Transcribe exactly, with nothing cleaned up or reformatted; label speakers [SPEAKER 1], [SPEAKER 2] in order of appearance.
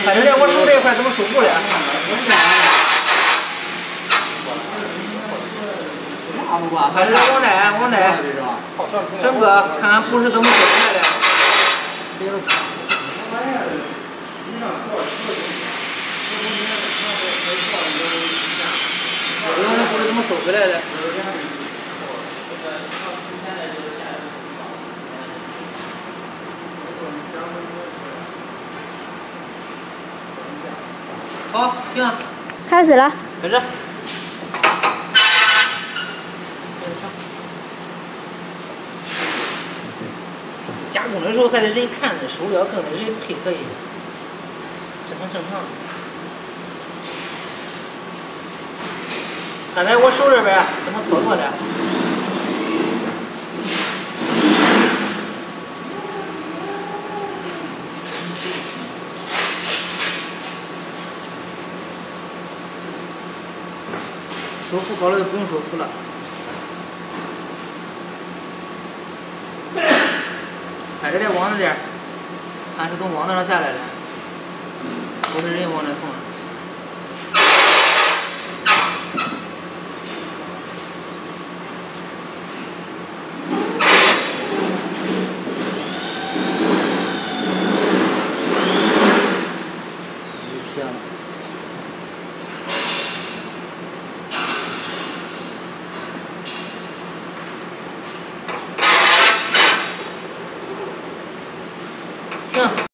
[SPEAKER 1] 看着我手这一块怎么收不了？还是往内往内，整个看看不是怎么收出来的。这个不是怎么收回来的。好，行。
[SPEAKER 2] 开始了。
[SPEAKER 1] 开始。加工的时候还得人看着，收料更得人配合一下，这很正常。刚才我手这边怎么操作的？收腹高了就不用收腹了。看这点网子点，看是从网子上下来的，不是人往这送的。